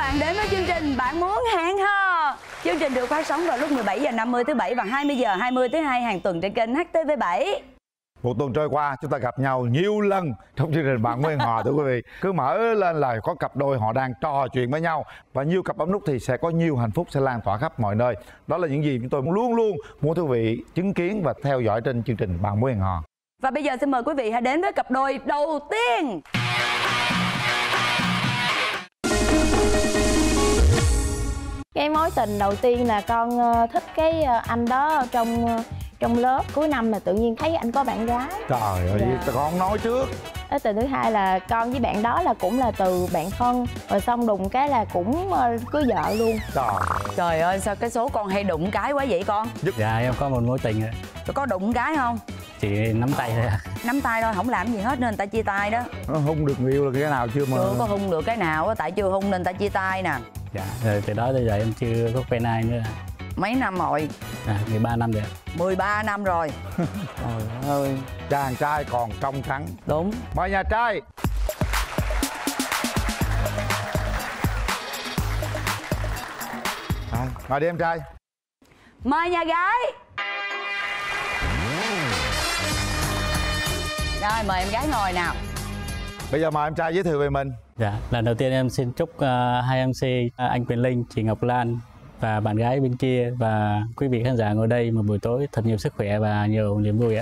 bạn đến với chương trình Bạn Muốn Hẹn Hò. Chương trình được phát sóng vào lúc 17 giờ 50 thứ Bảy và 20 giờ 20 thứ Hai hàng tuần trên kênh HTV7. Một tuần trôi qua chúng ta gặp nhau nhiều lần trong chương trình Bạn Muốn Hẹn Hò, thưa quý vị. Cứ mở lên là có cặp đôi họ đang trò chuyện với nhau, và nhiều cặp bấm nút thì sẽ có nhiều hạnh phúc sẽ lan tỏa khắp mọi nơi. Đó là những gì chúng tôi luôn luôn muốn quý vị chứng kiến và theo dõi trên chương trình Bạn Muốn Hẹn Hò. Và bây giờ xin mời quý vị hãy đến với cặp đôi đầu tiên. Cái mối tình đầu tiên là con thích cái anh đó trong lớp. Cuối năm là tự nhiên thấy anh có bạn gái. Trời ơi, con không nói trước. Cái tình thứ hai là con với bạn đó là cũng là từ bạn thân, rồi xong đùng cái là cũng cưới vợ luôn. Trời ơi, sao cái số con hay đụng cái quá vậy con? Dạ em có một mối tình rồi. Có đụng cái không? Chỉ nắm tay thôi à. Nắm tay thôi, không làm gì hết nên người ta chia tay đó. Nó hung được người yêu là cái nào chưa mà? Chưa có hung được cái nào, tại chưa hung nên người ta chia tay nè. Dạ, rồi từ đó tới giờ em chưa có quen ai nữa. Mấy năm rồi? 13 năm rồi. 13 năm rồi. Trời ơi. Chàng trai còn trong trắng. Đúng. Mời nhà trai. Mời đi em trai. Mời nhà gái. Rồi mời em gái ngồi nào. Bây giờ mời em trai giới thiệu về mình. Dạ, lần đầu tiên em xin chúc hai MC anh Quyền Linh, chị Ngọc Lan và bạn gái bên kia và quý vị khán giả ngồi đây một buổi tối thật nhiều sức khỏe và nhiều niềm vui ạ.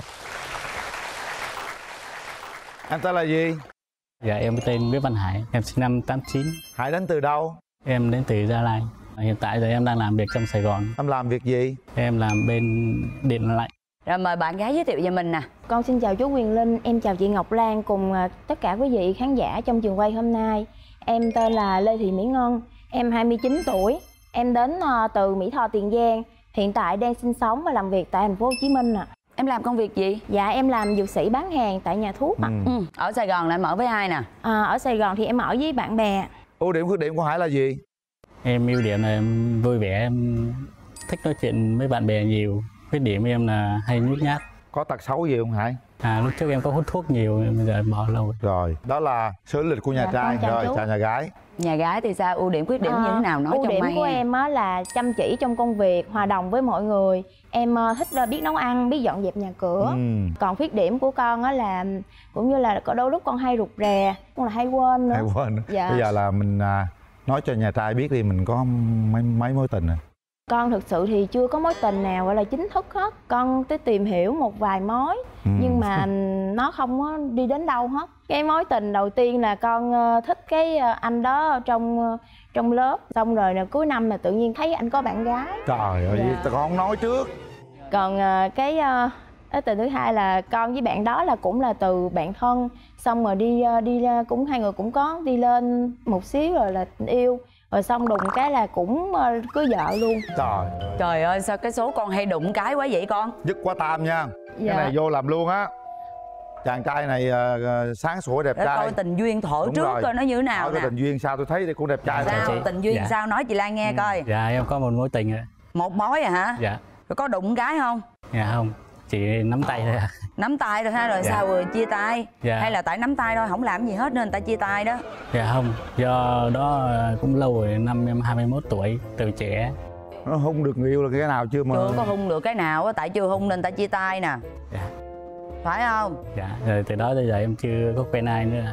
Anh tên là gì? Dạ, em tên Nguyễn Văn Hải, em sinh năm 89. Hải đến từ đâu? Em đến từ Gia Lai. Hiện tại giờ em đang làm việc trong Sài Gòn. Em làm việc gì? Em làm bên điện lạnh. Rồi mời bạn gái giới thiệu về mình nè. Con xin chào chú Quyền Linh, em chào chị Ngọc Lan cùng tất cả quý vị khán giả trong trường quay hôm nay. Em tên là Lê Thị Mỹ Ngân, em 29 tuổi. Em đến từ Mỹ Tho, Tiền Giang. Hiện tại đang sinh sống và làm việc tại thành phố Hồ Chí Minh ạ. Em làm công việc gì? Dạ em làm dược sĩ bán hàng tại nhà thuốc ạ. Ở Sài Gòn là em ở với ai nè? Ở Sài Gòn thì em ở với bạn bè. Ưu điểm khuyết điểm của Hải là gì? Em ưu điểm là em vui vẻ, em thích nói chuyện với bạn bè nhiều. Khuyết điểm em là hay nhút nhát. Có tật xấu gì không Hải? Lúc trước em có hút thuốc nhiều, bây giờ em bỏ lâu rồi. Đó là sở lịch của nhà trai. Rồi chào nhà gái. Nhà gái thì sao? Ưu điểm khuyết điểm như thế nào? Nói ưu cho điểm may của em á là chăm chỉ trong công việc, hòa đồng với mọi người. Em thích biết nấu ăn, biết dọn dẹp nhà cửa. Còn khuyết điểm của con á là cũng như là có đôi lúc con hay rụt rè, cũng là hay quên nữa. Hay quên nữa. Dạ. Bây giờ là mình nói cho nhà trai biết đi, mình có mấy mối tình rồi. Con thực sự thì chưa có mối tình nào gọi là chính thức hết. Con tới tìm hiểu một vài mối nhưng mà nó không có đi đến đâu hết. Cái mối tình đầu tiên là con thích cái anh đó trong lớp. Xong rồi là cuối năm là tự nhiên thấy anh có bạn gái. Trời ơi, con không nói trước. Còn cái tình thứ hai là con với bạn đó là cũng là từ bạn thân. Xong rồi đi cũng hai người cũng có đi lên một xíu rồi là tình yêu. Rồi xong đùng cái là cũng cưới vợ luôn. Trời ơi, sao cái số con hay đụng cái quá vậy con? Dứt quá tam nha. Dạ. Cái này vô làm luôn á. Chàng trai này sáng sủa đẹp trai. Coi tình duyên thổ trước coi nó như thế nào nè. Tình duyên sao tôi thấy cũng đẹp trai. Sao tình duyên sao nói chị Lan nghe coi. Dạ em có một mối tình rồi. Một mối à hả? Dạ. Rồi có đụng cái không? Dạ không, chỉ nắm tay thôi à. Nắm tay thôi ha, rồi sao rồi chia tay? Hay là tại nắm tay thôi không làm gì hết nên người ta chia tay đó? Dạ không, do đó cũng lâu rồi, năm em 21 tuổi, từ trẻ. Nó hung được người yêu là cái nào chưa mà? Chưa có hung được cái nào, tại chưa hung nên người ta chia tay nè. Dạ. Phải không? Dạ, rồi từ đó tới giờ em chưa có quen ai nữa.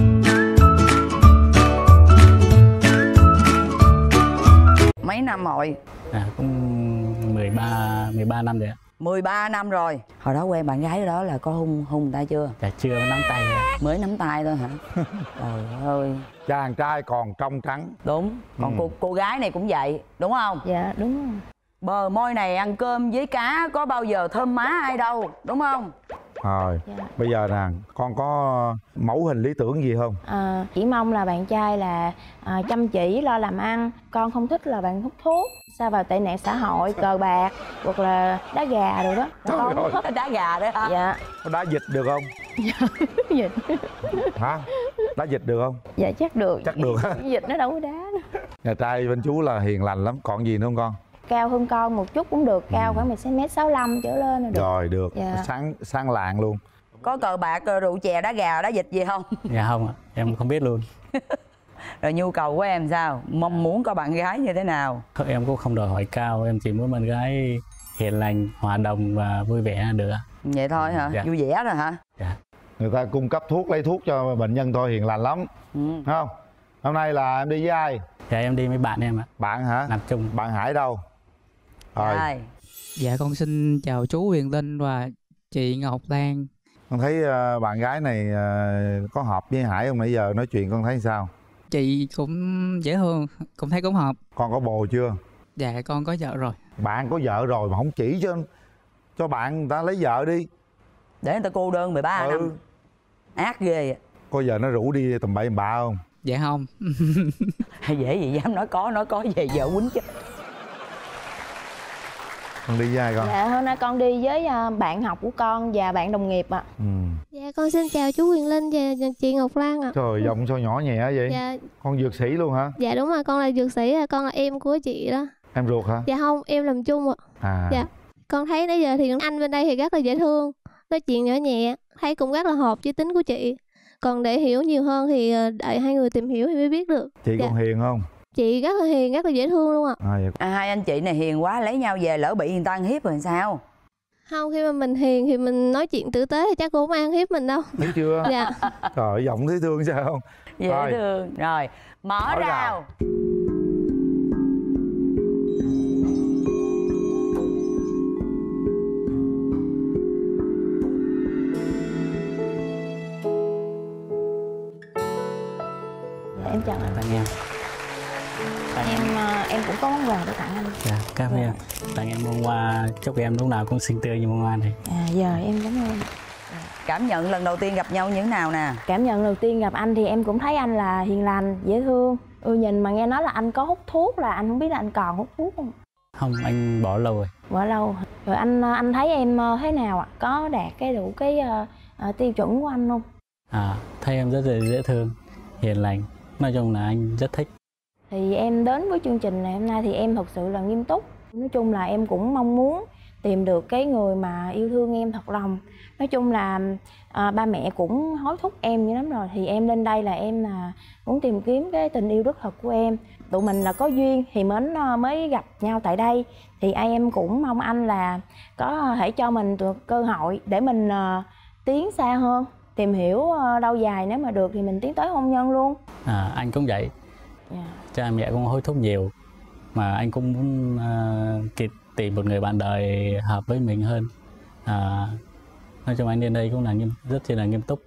Mấy năm rồi? Cũng 13 năm rồi ạ. 13 năm rồi. Hồi đó quen bạn gái đó là có hung người ta chưa? Dạ chưa, nắm tay rồi. Mới nắm tay thôi hả? Trời ơi. Chàng trai còn trong trắng. Đúng. Còn cô gái này cũng vậy, đúng không? Dạ đúng rồi. Bờ môi này ăn cơm với cá có bao giờ thơm má ai đâu, đúng không? Rồi, bây giờ nè, con có mẫu hình lý tưởng gì không? Chỉ mong là bạn trai là chăm chỉ, lo làm ăn. Con không thích là bạn hút thuốc, sa vào tệ nạn xã hội, cờ bạc hoặc là đá gà rồi đó. Trời ơi. Đá gà đó hả? Dạ. Có đá vịt được không? Dạ, vịt. Hả? Đá vịt được không? Dạ chắc được. Chắc được á. Vịt nó đâu có đá nữa. Nhà trai bên chú là hiền lành lắm, còn gì nữa không con? Cao hơn con một chút cũng được, cao khoảng 1m65 trở lên là được. Rồi được, dạ. sáng lạng luôn. Có cờ bạc, rượu chè, đá gà, đá vịt gì không? Dạ không ạ, em không biết luôn. Rồi nhu cầu của em sao? Mong muốn có bạn gái như thế nào? Em cũng không đòi hỏi cao, em chỉ muốn bạn gái hiền lành, hòa đồng và vui vẻ là được. Vậy thôi hả? Dạ. Vui vẻ rồi hả? Dạ. Người ta cung cấp thuốc, lấy thuốc cho bệnh nhân thôi, hiền lành lắm. Không? Hôm nay là em đi với ai? Dạ em đi với bạn em ạ. Bạn hả? Làm chung. Bạn Hải đâu? Rồi. Dạ con xin chào chú Huyền Linh và chị Ngọc Lan. Con thấy bạn gái này có hợp với Hải không? Nãy giờ nói chuyện con thấy sao? Chị cũng dễ thương, cũng thấy cũng hợp. Con có bồ chưa? Dạ con có vợ rồi. Bạn có vợ rồi mà không chỉ cho bạn người ta lấy vợ đi. Để người ta cô đơn 13 năm. Ác ghê. Có giờ nó rủ đi tầm bậy tầm bạ không? Dạ không. Hay dễ gì dám nói có về vợ quýnh chứ. Con đi với ai con? Dạ hôm nay con đi với bạn học của con và bạn đồng nghiệp ạ. Dạ con xin chào chú Huyền Linh và chị Ngọc Lan ạ. Trời, giọng sao nhỏ nhẹ vậy? Dạ. Con dược sĩ luôn hả? Dạ đúng rồi, con là dược sĩ, con là em của chị đó. Em ruột hả? Dạ không, em làm chung ạ. Dạ. Con thấy nãy giờ thì anh bên đây thì rất là dễ thương, nói chuyện nhỏ nhẹ, thấy cũng rất là hợp với tính của chị. Còn để hiểu nhiều hơn thì đợi hai người tìm hiểu thì mới biết được. Chị dạ. Còn hiền không? Chị rất là hiền, rất là dễ thương luôn ạ. Hai anh chị này hiền quá, lấy nhau về lỡ bị người ta ăn hiếp rồi sao? Không, khi mà mình hiền thì mình nói chuyện tử tế thì chắc cũng không ai ăn hiếp mình đâu. Thấy chưa? Dạ. Trời, giọng thấy thương sao không? Dễ thương. Rồi, mở rào. Em chào anh. Tặng em. Em cũng có món quà để tặng anh. Dạ, cảm ơn em. Tặng em bông hoa, chúc em lúc nào cũng xinh tươi như bông hoa này. Giờ em cảm ơn. Cảm nhận lần đầu tiên gặp nhau như thế nào nè? Cảm nhận đầu tiên gặp anh thì em cũng thấy anh là hiền lành, dễ thương. Nhìn mà nghe nói là anh có hút thuốc, là anh không biết là anh còn hút thuốc không? Không, anh bỏ lâu rồi. Bỏ lâu. Rồi anh thấy em thế nào ạ? Có đạt đủ tiêu chuẩn của anh không? Thấy em rất là dễ thương, hiền lành. Nói chung là anh rất thích. Thì em đến với chương trình này hôm nay thì em thật sự là nghiêm túc. Nói chung là em cũng mong muốn tìm được cái người mà yêu thương em thật lòng. Nói chung là ba mẹ cũng hối thúc em như lắm rồi. Thì em lên đây là em muốn tìm kiếm cái tình yêu đích thực của em. Tụi mình là có duyên thì mới gặp nhau tại đây. Thì em cũng mong anh là có thể cho mình được cơ hội để mình tiến xa hơn, tìm hiểu lâu dài, nếu mà được thì mình tiến tới hôn nhân luôn. Anh cũng vậy. Cha mẹ cũng hối thúc nhiều, mà anh cũng muốn tìm một người bạn đời hợp với mình hơn. Nói chung anh đến đây cũng là rất là nghiêm túc.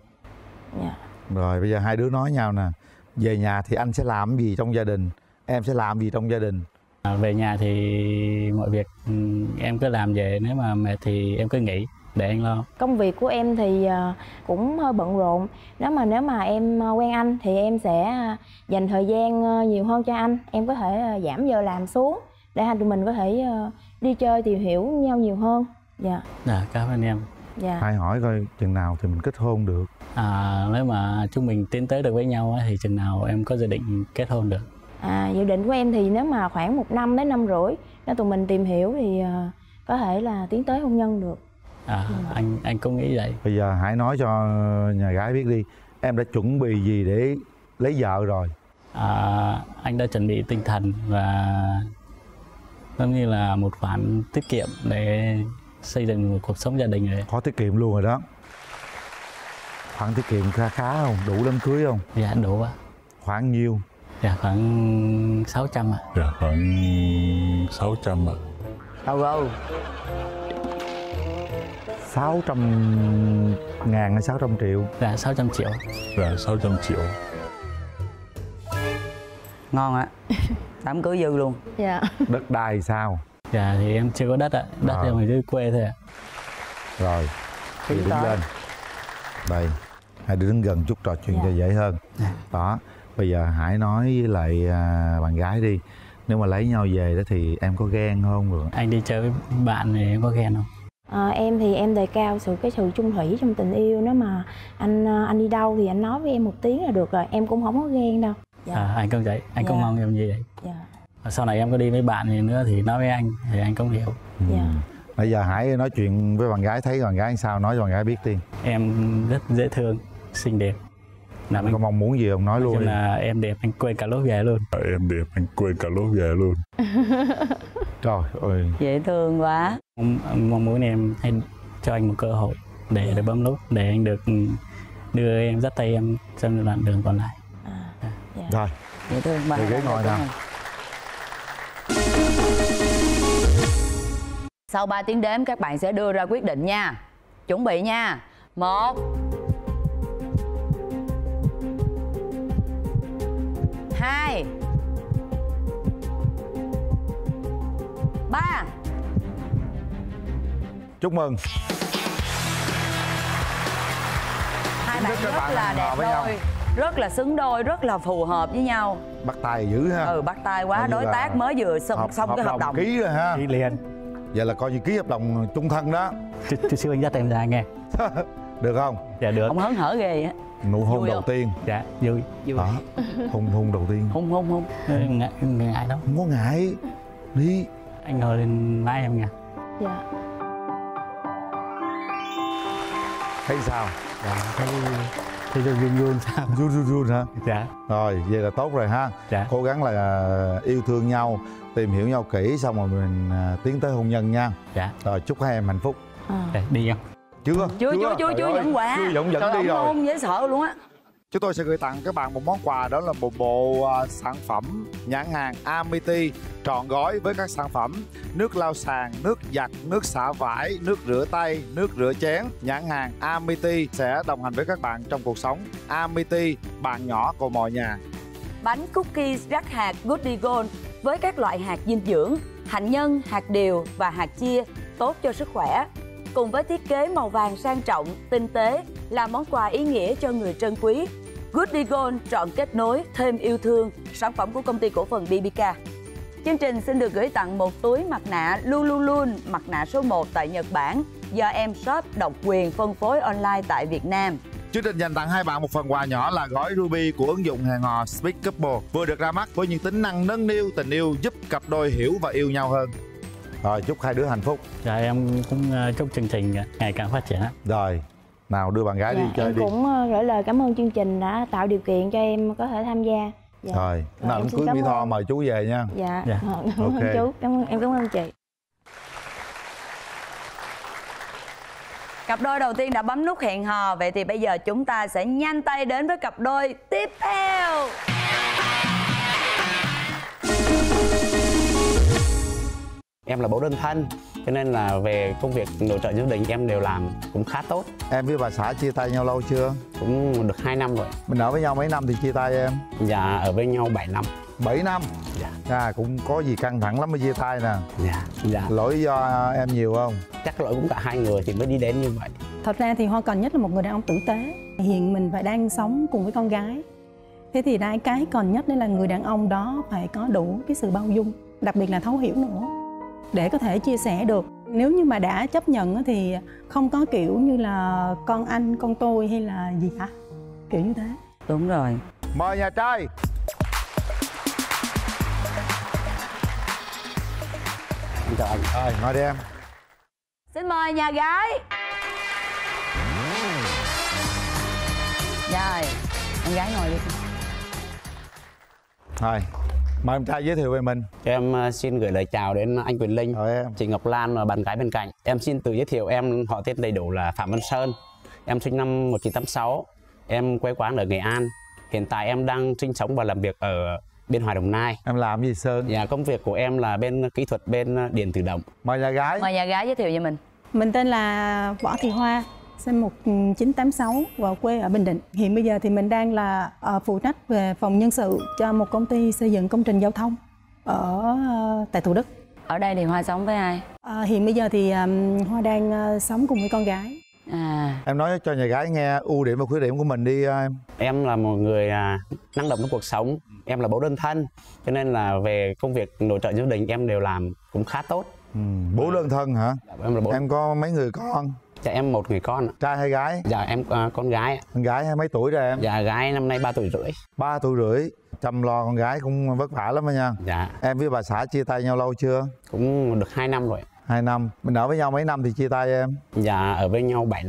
Rồi bây giờ hai đứa nói nhau nè. Về nhà thì anh sẽ làm gì trong gia đình, em sẽ làm gì trong gia đình? Về nhà thì mọi việc em cứ làm về, nếu mà mệt thì em cứ nghỉ để anh lo. Công việc của em thì cũng hơi bận rộn. Nếu mà em quen anh thì em sẽ dành thời gian nhiều hơn cho anh. Em có thể giảm giờ làm xuống để hai tụi mình có thể đi chơi, tìm hiểu nhau nhiều hơn. Dạ. Cảm ơn em. Hai hỏi coi chừng nào thì mình kết hôn được? Nếu mà chúng mình tiến tới được với nhau thì chừng nào em có dự định kết hôn được? Dự định của em thì nếu mà khoảng 1 năm đến 1,5 năm, nếu tụi mình tìm hiểu thì có thể là tiến tới hôn nhân được. Anh cũng nghĩ vậy. Bây giờ hãy nói cho nhà gái biết đi, em đã chuẩn bị gì để lấy vợ rồi? Anh đã chuẩn bị tinh thần và giống như là một khoản tiết kiệm để xây dựng một cuộc sống gia đình rồi. Có tiết kiệm luôn rồi đó. Khoản tiết kiệm khá không? Đủ đám cưới không? Dạ đủ ạ. Khoảng nhiêu? Dạ khoảng 600 ạ. Dạ khoảng 600 ạ. 600.000 hay 600 triệu? Dạ 600 triệu. Dạ 600 triệu. Ngon ạ. Đám cưới dư luôn. Dạ. Đất đai sao? Dạ thì em chưa có đất ạ. Đất em ở dưới quê thôi ạ. Rồi, thì đứng lên. Đây, hai đứa đứng gần chút trò chuyện cho dễ hơn. Đó, bây giờ hãy nói với lại bạn gái đi. Nếu mà lấy nhau về đó thì em có ghen không? Rồi anh đi chơi với bạn thì em có ghen không? Em thì em đề cao sự chung thủy trong tình yêu. Nếu mà anh đi đâu thì anh nói với em một tiếng là được rồi. Em cũng không có ghen đâu. Anh cũng vậy, anh cũng mong em như vậy. Sau này em có đi với bạn gì nữa thì nói với anh thì anh cũng hiểu. Bây giờ hãy nói chuyện với bạn gái, thấy bạn gái sao nói cho bạn gái biết đi. Em rất dễ thương, xinh đẹp, Là Có mong muốn gì không nói luôn đi. là em đẹp anh quên cả lối về luôn. Em đẹp anh quên cả lối về luôn. Trời ơi. Dễ thương quá. Mong muốn em hãy cho anh một cơ hội để được bấm nút, để anh được đưa em, dắt tay em trong đoạn đường còn lại. Rồi. Dễ thương ba. Thì ghế ngồi nào. Sau 3 tiếng đếm các bạn sẽ đưa ra quyết định nha. Chuẩn bị nha. 1 2 3. Chúc mừng. Hai bạn Các rất bạn là hẹn đẹp hò với nhau. đôi, rất là xứng đôi, rất là phù hợp với nhau. Bắt tay dữ ha. Bắt tay quá. Coi như Đối là tác mới vừa xong cái hợp đồng. ký rồi ha. Đi liền. Vậy là coi như ký hợp đồng chung thân đó. Chút xíu anh dắt em ra nghe. Được không? Dạ được. Ông hớn hở ghê á. Nụ hôn Vui đầu không? tiên. Dạ vui. Đó. Hôn đầu tiên. Hôn. Ngại đâu. Không có ngại. Đi. Anh ngồi lên má em nha. Dạ. Thấy sao? Dạ thấy run sao? Run hả? Dạ. Rồi, vậy là tốt rồi ha. Dạ. Cố gắng là yêu thương nhau, tìm hiểu nhau kỹ, xong rồi mình tiến tới hôn nhân nha. Dạ. Rồi, chúc hai em hạnh phúc. Để đi em. Chưa dẫn quà. Chưa dẫn Trời, đi ông rồi. hôn dễ sợ luôn á. Chúng tôi sẽ gửi tặng các bạn một món quà, đó là một bộ sản phẩm nhãn hàng Amity trọn gói với các sản phẩm nước lau sàn, nước giặt, nước xả vải, nước rửa tay, nước rửa chén. Nhãn hàng Amity sẽ đồng hành với các bạn trong cuộc sống. Amity, bạn nhỏ của mọi nhà. Bánh cookies rắc hạt Goody Gold với các loại hạt dinh dưỡng, hạnh nhân, hạt điều và hạt chia tốt cho sức khỏe. Cùng với thiết kế màu vàng sang trọng, tinh tế là món quà ý nghĩa cho người trân quý. Goody Gold trọn kết nối, thêm yêu thương, sản phẩm của công ty cổ phần BBK. Chương trình xin được gửi tặng một túi mặt nạ Lululun, mặt nạ số 1 tại Nhật Bản, do em shop độc quyền phân phối online tại Việt Nam. Chương trình dành tặng hai bạn một phần quà nhỏ là gói Ruby của ứng dụng hẹn hò Speak Couple, vừa được ra mắt với những tính năng nâng niu tình yêu, giúp cặp đôi hiểu và yêu nhau hơn. Rồi, chúc hai đứa hạnh phúc. Dạ em cũng chúc chương trình ngày càng phát triển. Rồi, nào đưa bạn gái đi chơi em đi. cũng gửi lời cảm ơn chương trình đã tạo điều kiện cho em có thể tham gia. Dạ. Rồi, nào em cũng xin cưới cảm Mỹ Tho ơn. mời chú về nha. Dạ. Dạ. Cảm ơn Ok. chú. Em cảm ơn chị. Cặp đôi đầu tiên đã bấm nút hẹn hò, vậy thì bây giờ chúng ta sẽ nhanh tay đến với cặp đôi tiếp theo. Em là bố đơn thân, cho nên là về công việc nội trợ gia đình em đều làm cũng khá tốt. Em với bà xã chia tay nhau lâu chưa? Cũng được 2 năm rồi. Mình ở với nhau mấy năm thì chia tay em? Dạ, ở với nhau 7 năm. 7 năm? Dạ. Cũng có gì căng thẳng lắm mới chia tay nè. Dạ. Lỗi do em nhiều không? Chắc lỗi cũng cả hai người thì mới đi đến như vậy. Thật ra thì Hoa cần nhất là một người đàn ông tử tế. Hiện mình phải đang sống cùng với con gái. Thế thì cái còn nhất đấy là người đàn ông đó phải có đủ cái sự bao dung, đặc biệt là thấu hiểu nữa, để có thể chia sẻ được. Nếu như mà đã chấp nhận thì không có kiểu như là con anh, con tôi hay là gì cả, kiểu như thế. Đúng rồi. Mời nhà trai. Chào anh. Rồi, ngồi đi em. Xin mời nhà gái. Rồi, em gái ngồi đi. Rồi, mời em trai giới thiệu về mình. Em xin gửi lời chào đến anh Quyền Linh, chị Ngọc Lan và bạn gái bên cạnh. Em xin tự giới thiệu, em họ tên đầy đủ là Phạm Văn Sơn. Em sinh năm 1986. Em quê quán ở Nghệ An. Hiện tại em đang sinh sống và làm việc ở Biên Hòa, Đồng Nai. Em làm gì Sơn? Dạ, công việc của em là bên kỹ thuật, bên điện tự động. Mời nhà gái. Mời nhà gái giới thiệu về mình. Mình tên là Võ Thị Hoa, sinh 1986 và quê ở Bình Định. Hiện bây giờ thì mình đang là phụ trách về phòng nhân sự cho một công ty xây dựng công trình giao thông ở tại Thủ Đức. Ở đây thì Hoa sống với ai? Hiện bây giờ thì Hoa đang sống cùng với con gái. Em nói cho nhà gái nghe ưu điểm và khuyết điểm của mình đi em. Em là một người năng động trong cuộc sống. Em là bố đơn thân, cho nên là về công việc nội trợ gia đình em đều làm cũng khá tốt. Bố đơn thân hả? Dạ, em là bố. Em có mấy người con? Dạ, em một người con. Trai hay gái? Dạ, em con gái. Con gái hay mấy tuổi rồi em? Dạ, gái năm nay 3 tuổi rưỡi. 3 tuổi rưỡi. Chăm lo con gái cũng vất vả lắm đó nha. Dạ. Em với bà xã chia tay nhau lâu chưa? Cũng được 2 năm rồi. 2 năm. Mình ở với nhau mấy năm thì chia tay em? Dạ, ở với nhau 7 năm.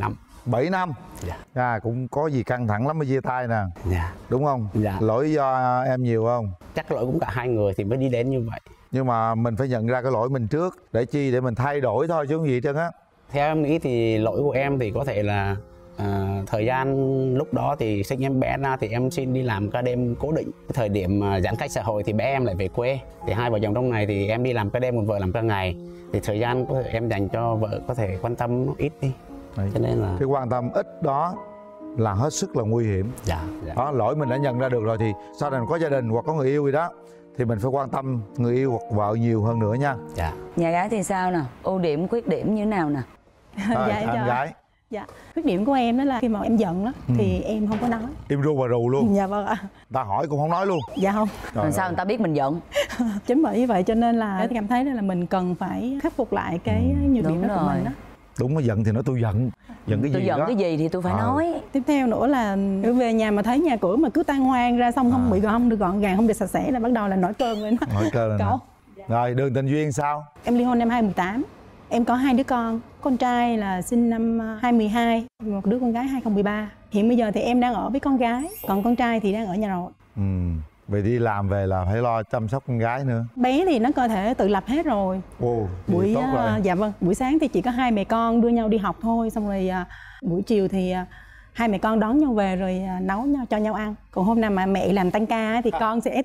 7 năm. Dạ. Cũng có gì căng thẳng lắm mới chia tay nè. Dạ. Đúng không? Dạ. Lỗi do em nhiều không? Chắc lỗi cũng cả hai người thì mới đi đến như vậy. Nhưng mà mình phải nhận ra cái lỗi mình trước. Để chi? Để mình thay đổi thôi chứ không gì hết trơn á. Theo em nghĩ thì lỗi của em thì có thể là thời gian lúc đó thì sinh em bé ra thì em xin đi làm ca đêm cố định. Thời điểm giãn cách xã hội thì bé em lại về quê. Thì hai vợ chồng trong này thì em đi làm ca đêm còn vợ làm ca ngày. Thì thời gian có thể em dành cho vợ có thể quan tâm nó ít đi. Đấy. Cho nên là cái quan tâm ít đó là hết sức là nguy hiểm. Dạ. Đó, lỗi mình đã nhận ra được rồi thì sau này mình có gia đình hoặc có người yêu gì đó thì mình phải quan tâm người yêu hoặc vợ nhiều hơn nữa nha. Dạ. Nhà gái thì sao nè? Ưu điểm, khuyết điểm như thế nào nè? Dạ, anh gái. Dạ. Khuyết điểm của em đó là khi mà em giận đó thì em không có nói. Im ru và rù luôn. Dạ vâng ạ. Ta hỏi cũng không nói luôn. Dạ không. Rồi sao người ta biết mình giận? Chính bởi như vậy cho nên là cảm thấy là mình cần phải khắc phục lại cái nhược điểm đó của mình đó. Đúng, mà giận thì nói tôi giận. Giận cái gì tôi giận đó. cái gì thì tôi phải nói. Tiếp theo nữa là về nhà mà thấy nhà cửa mà cứ tan hoang ra xong không bị không được gọn gàng, không được sạch sẽ là bắt đầu là nổi cơn lên. Nổi cơn lên. Cậu. Rồi đường tình duyên sao? Em ly hôn năm 2018. Em có 2 đứa con trai là sinh năm 2012, một đứa con gái 2013. Hiện bây giờ thì em đang ở với con gái, còn con trai thì đang ở nhà nội. Vậy đi làm về là phải lo chăm sóc con gái nữa. Bé thì nó có thể tự lập hết rồi. Buổi tốt rồi. Dạ vâng, buổi sáng thì chỉ có hai mẹ con đưa nhau đi học thôi, xong rồi buổi chiều thì hai mẹ con đón nhau về rồi nấu cho nhau ăn. Còn hôm nào mà mẹ làm tăng ca thì con sẽ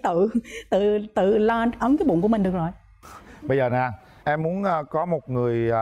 tự lo ấm cái bụng của mình được rồi. Bây giờ nè, em muốn có một người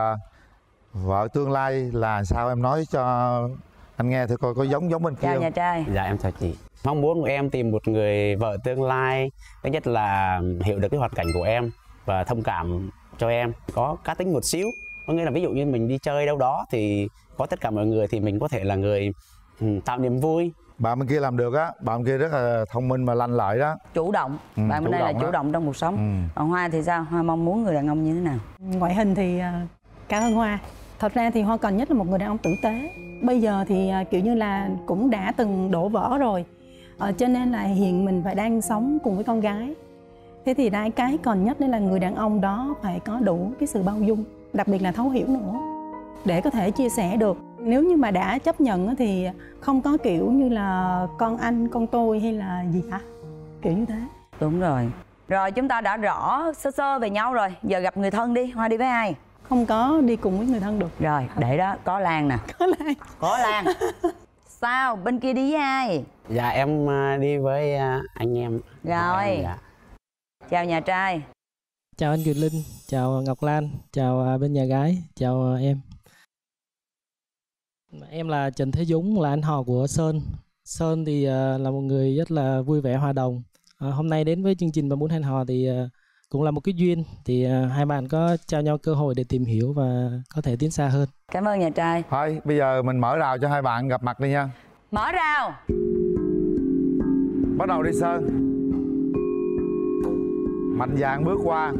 vợ tương lai là sao, em nói cho anh nghe thử coi có giống bên kia Chào không? nhà trai. Dạ em chào chị. Mong muốn của em tìm một người vợ tương lai, thứ nhất là hiểu được cái hoàn cảnh của em và thông cảm cho em, có cá tính một xíu. Có nghĩa là ví dụ như mình đi chơi đâu đó thì có tất cả mọi người thì mình có thể là người tạo niềm vui. Bạn bên kia làm được á, bạn bên kia rất là thông minh mà lanh lợi đó. Chủ động. Bạn bên đây là chủ động trong cuộc sống. Còn Hoa thì sao? Hoa mong muốn người đàn ông như thế nào? Ngoại hình thì cao hơn Hoa. Thật ra thì Hoa cần nhất là một người đàn ông tử tế. Bây giờ thì kiểu như là cũng đã từng đổ vỡ rồi, cho nên là hiện mình phải đang sống cùng với con gái. Thế thì cái còn nhất đấy là người đàn ông đó phải có đủ cái sự bao dung, đặc biệt là thấu hiểu nữa, để có thể chia sẻ được. Nếu như mà đã chấp nhận thì không có kiểu như là con anh, con tôi hay là gì hả? Kiểu như thế. Đúng rồi. Rồi chúng ta đã rõ sơ sơ về nhau rồi. Giờ gặp người thân đi. Hoa đi với ai? Không có đi cùng với người thân được. Rồi, để đó, có Lan nè. Có Lan. Sao? Bên kia đi với ai? Dạ em đi với anh em. Rồi. Dạ. Chào nhà trai. Chào anh Kiều Linh, chào Ngọc Lan, chào bên nhà gái, chào em. Em là Trần Thế Dũng, là anh họ của Sơn. Sơn thì là một người rất là vui vẻ, hòa đồng. Hôm nay đến với chương trình Bà Muốn Hẹn Hò thì cũng là một cái duyên. Thì hai bạn có trao nhau cơ hội để tìm hiểu và có thể tiến xa hơn. Cảm ơn nhà trai. Thôi bây giờ mình mở rào cho hai bạn gặp mặt đi nha. Mở rào. Bắt đầu đi Sơn. Mạnh dạn bước qua.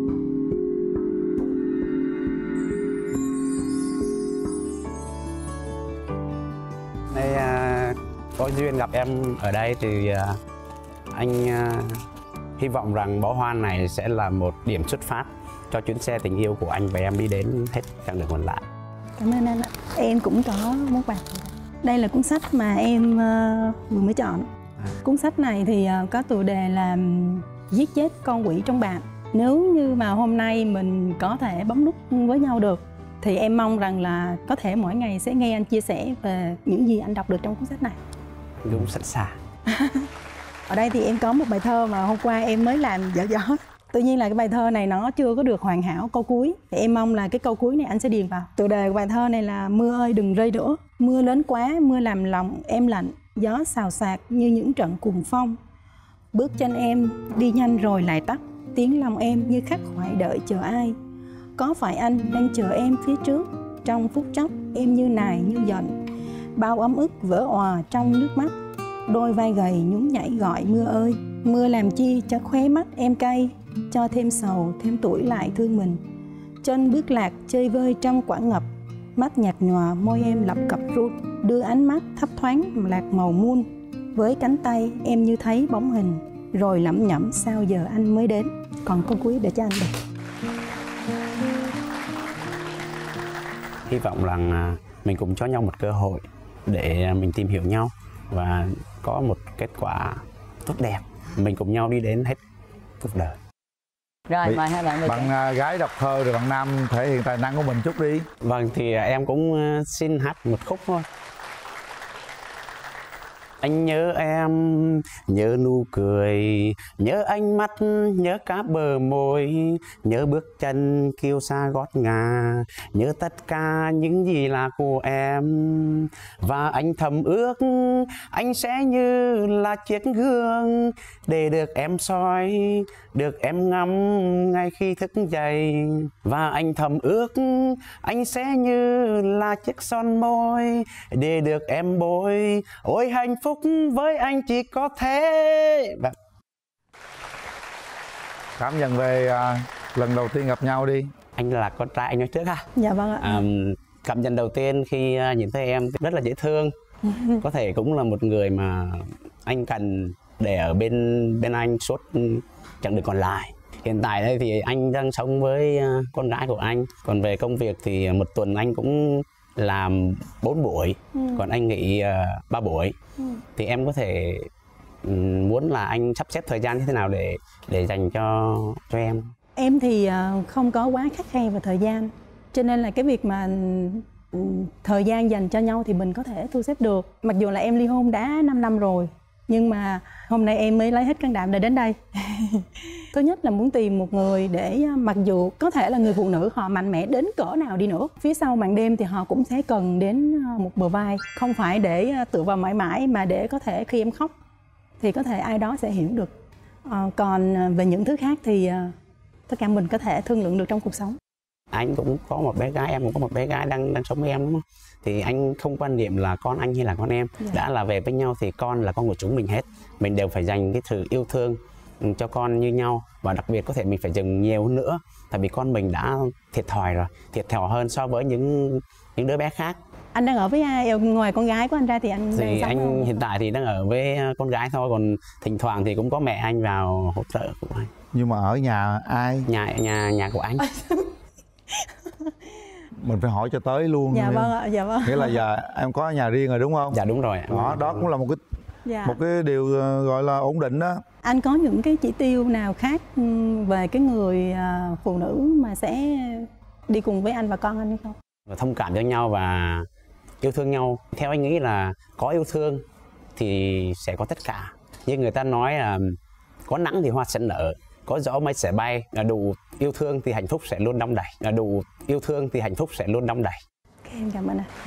Đây có duyên gặp em ở đây thì anh hy vọng rằng bó hoa này sẽ là một điểm xuất phát cho chuyến xe tình yêu của anh và em đi đến hết chặng đường còn lại. Cảm ơn anh ạ. Em cũng có món quà. Đây là cuốn sách mà em vừa mới chọn. Cuốn sách này thì có tựa đề là Giết chết con quỷ trong bạn. Nếu như mà hôm nay mình có thể bấm nút với nhau được thì em mong rằng là có thể mỗi ngày sẽ nghe anh chia sẻ về những gì anh đọc được trong cuốn sách này. Dũng sẵn sàng. Ở đây thì em có một bài thơ mà hôm qua em mới làm dở dở. Tuy nhiên là cái bài thơ này nó chưa có được hoàn hảo câu cuối. Thì em mong là cái câu cuối này anh sẽ điền vào. Tựa đề của bài thơ này là Mưa ơi đừng rơi nữa. Mưa lớn quá, mưa làm lòng em lạnh. Gió xào xạc như những trận cuồng phong. Bước chân em đi nhanh rồi lại tắt. Tiếng lòng em như khắc khoải đợi chờ ai. Có phải anh đang chờ em phía trước? Trong phút chốc em như nài như giận. Bao ấm ức vỡ òa trong nước mắt. Đôi vai gầy nhún nhảy gọi mưa ơi. Mưa làm chi cho khóe mắt em cay. Cho thêm sầu thêm tuổi lại thương mình. Chân bước lạc chơi vơi trong quãng ngập. Mắt nhạt nhòa môi em lập cập run. Đưa ánh mắt thấp thoáng lạc màu muôn. Với cánh tay em như thấy bóng hình. Rồi lẩm nhẩm sao giờ anh mới đến. Còn câu cuối để cho anh được. Hy vọng rằng mình cũng cho nhau một cơ hội để mình tìm hiểu nhau và có một kết quả tốt đẹp, mình cùng nhau đi đến hết cuộc đời. Rồi mời hai bạn. Bạn gái đọc thơ rồi bạn nam thể hiện tài năng của mình chút đi. Vâng, thì em cũng xin hát một khúc thôi. Anh nhớ em, nhớ nụ cười, nhớ ánh mắt, nhớ cả bờ môi, nhớ bước chân kiêu sa gót ngà, nhớ tất cả những gì là của em. Và anh thầm ước anh sẽ như là chiếc gương để được em soi, được em ngắm ngay khi thức dậy. Và anh thầm ước anh sẽ như là chiếc son môi để được em bôi. Ôi hạnh phúc với anh chỉ có thế. Cảm nhận về lần đầu tiên gặp nhau đi. Anh là con trai, anh nói trước ha. Dạ vâng ạ. Cảm nhận đầu tiên khi nhìn thấy em rất là dễ thương. Có thể cũng là một người mà anh cần để ở bên anh suốt chặng đường còn lại. Hiện tại đây thì anh đang sống với con gái của anh. Còn về công việc thì một tuần anh cũng làm 4 buổi, còn anh nghỉ 3 buổi. Thì em có thể muốn là anh sắp xếp thời gian như thế nào để dành cho em? Em thì không có quá khắt khe về thời gian, cho nên là cái việc mà thời gian dành cho nhau thì mình có thể thu xếp được. Mặc dù là em ly hôn đã 5 năm rồi, nhưng mà hôm nay em mới lấy hết can đảm để đến đây. Thứ nhất là muốn tìm một người để mặc dù có thể là người phụ nữ họ mạnh mẽ đến cỡ nào đi nữa, phía sau màn đêm thì họ cũng sẽ cần đến một bờ vai. Không phải để tựa vào mãi mãi, mà để có thể khi em khóc thì có thể ai đó sẽ hiểu được. Còn về những thứ khác thì tất cả mình có thể thương lượng được trong cuộc sống. Anh cũng có một bé gái, em cũng có một bé gái đang sống với em, đúng không? Thì anh không quan niệm là con anh hay là con em. Đã là về với nhau thì con là con của chúng mình hết. Mình đều phải dành cái sự yêu thương cho con như nhau. Và đặc biệt có thể mình phải dừng nhiều hơn nữa. Tại vì con mình đã thiệt thòi rồi, thiệt thòi hơn so với những đứa bé khác. Anh đang ở với ai? Ngoài con gái của anh ra thì anh thì đang sống anh không? Hiện tại thì đang ở với con gái thôi, còn thỉnh thoảng thì cũng có mẹ anh vào hỗ trợ của anh. Nhưng mà ở nhà ai? Nhà của anh. Mình phải hỏi cho tới luôn. Dạ vâng ạ, dạ vâng. Nghĩa là giờ em có nhà riêng rồi đúng không? Dạ đúng rồi. Đó cũng là một cái điều gọi là ổn định đó. Anh có những cái chỉ tiêu nào khác về cái người phụ nữ mà sẽ đi cùng với anh và con anh hay không? Thông cảm cho nhau và yêu thương nhau. Theo anh nghĩ là có yêu thương thì sẽ có tất cả. Như người ta nói là có nắng thì hoa sẽ nở, có gió mây sẽ bay. Đủ yêu thương thì hạnh phúc sẽ luôn đong đầy. Đủ yêu thương thì hạnh phúc sẽ luôn đong đầy. Okay, em cảm ơn anh.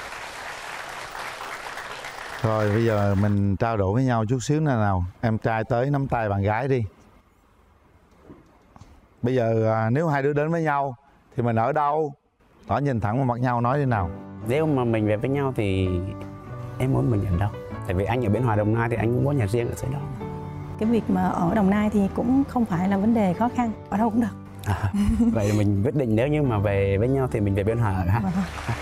Rồi bây giờ mình trao đổi với nhau chút xíu nào. Em trai tới nắm tay bạn gái đi. Bây giờ nếu hai đứa đến với nhau thì mình ở đâu? Đó, nhìn thẳng vào mặt nhau nói đi nào. Nếu mà mình về với nhau thì em muốn mình ở đâu? Tại vì anh ở bên Hòa Đồng Nai thì anh cũng có nhà riêng ở dưới đó. Cái việc mà ở Đồng Nai thì cũng không phải là vấn đề khó khăn, ở đâu cũng được. Vậy là mình quyết định nếu như mà về với nhau thì mình về bên Hòa ở ha.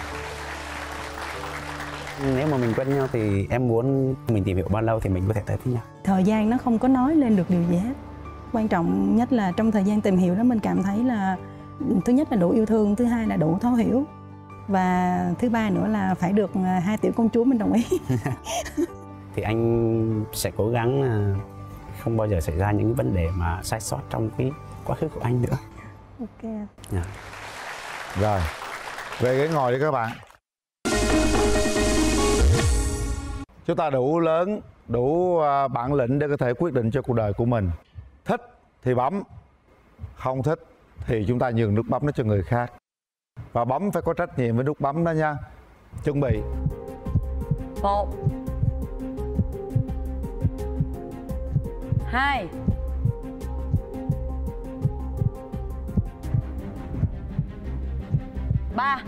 Nếu mà mình quen nhau thì em muốn mình tìm hiểu bao lâu thì mình có thể tới với nhau. Thời gian nó không có nói lên được điều gì hết. Quan trọng nhất là trong thời gian tìm hiểu đó mình cảm thấy là thứ nhất là đủ yêu thương, thứ hai là đủ thấu hiểu, và thứ ba nữa là phải được hai tiểu công chúa mình đồng ý. Thì anh sẽ cố gắng không bao giờ xảy ra những vấn đề mà sai sót trong cái quá khứ của anh nữa. Ok. Rồi, về ghế ngồi đi các bạn. Chúng ta đủ lớn, đủ bản lĩnh để có thể quyết định cho cuộc đời của mình. Thích thì bấm, không thích thì chúng ta nhường nút bấm đó cho người khác. Và bấm phải có trách nhiệm với nút bấm đó nha. Chuẩn bị 1 2 3.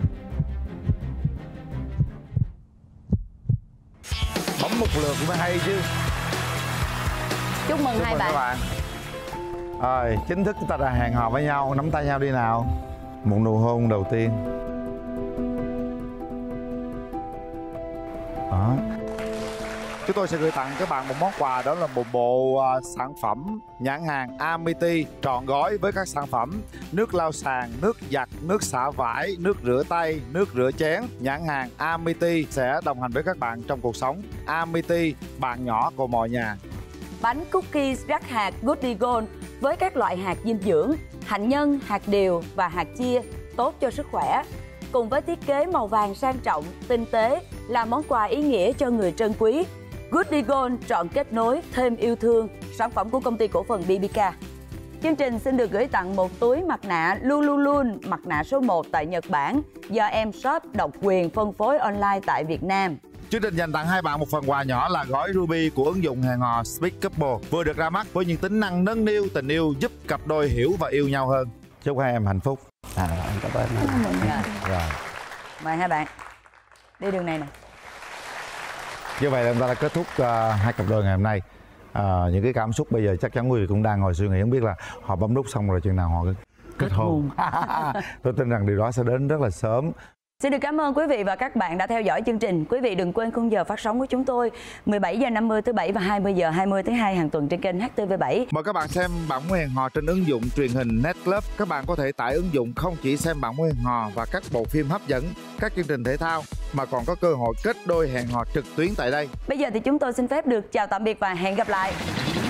Bấm một lượt mới hay chứ. Chúc mừng hai các bạn. Rồi, chính thức chúng ta đã hẹn hò với nhau, nắm tay nhau đi nào. Một nụ hôn đầu tiên. Đó. Chúng tôi sẽ gửi tặng các bạn một món quà, đó là một bộ sản phẩm nhãn hàng Amity trọn gói với các sản phẩm nước lau sàn, nước giặt, nước xả vải, nước rửa tay, nước rửa chén. Nhãn hàng Amity sẽ đồng hành với các bạn trong cuộc sống. Amity, bạn nhỏ của mọi nhà. Bánh cookies rắc hạt Goody Gold với các loại hạt dinh dưỡng, hạnh nhân, hạt điều và hạt chia tốt cho sức khỏe. Cùng với thiết kế màu vàng sang trọng, tinh tế là món quà ý nghĩa cho người trân quý. Goody Gold trọn kết nối thêm yêu thương, sản phẩm của công ty cổ phần BBK. Chương trình xin được gửi tặng một túi mặt nạ Lululun, mặt nạ số 1 tại Nhật Bản, do em shop độc quyền phân phối online tại Việt Nam. Chương trình dành tặng hai bạn một phần quà nhỏ là gói Ruby của ứng dụng hẹn hò Speak Couple, vừa được ra mắt với những tính năng nâng niu tình yêu, giúp cặp đôi hiểu và yêu nhau hơn. Chúc hai em hạnh phúc. Anh cảm ơn. Rồi. Mời hai bạn đi đường này nè. Như vậy là chúng ta đã kết thúc hai cặp đôi ngày hôm nay. Những cái cảm xúc bây giờ chắc chắn quý vị cũng đang ngồi suy nghĩ, không biết là họ bấm nút xong rồi chừng nào họ kết hôn. Tôi tin rằng điều đó sẽ đến rất là sớm. Xin được cảm ơn quý vị và các bạn đã theo dõi chương trình. Quý vị đừng quên khung giờ phát sóng của chúng tôi 17 giờ 50 thứ Bảy và 20 giờ 20 thứ Hai hàng tuần trên kênh HTV7. Mời các bạn xem Bạn Muốn Hẹn Hò trên ứng dụng truyền hình Netclub. Các bạn có thể tải ứng dụng không chỉ xem Bạn Muốn Hẹn Hò và các bộ phim hấp dẫn, các chương trình thể thao, mà còn có cơ hội kết đôi hẹn hò trực tuyến tại đây. Bây giờ thì chúng tôi xin phép được chào tạm biệt và hẹn gặp lại.